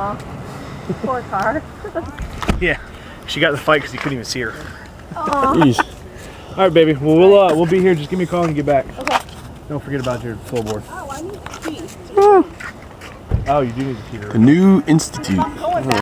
Poor car. Yeah, she got in the fight because you couldn't even see her. Jeez. All right, baby. Well, we'll be here. Just give me a call and get back. Okay. Don't forget about your floorboard. Oh, I need to pee. Oh, you do need to pee. A new institute.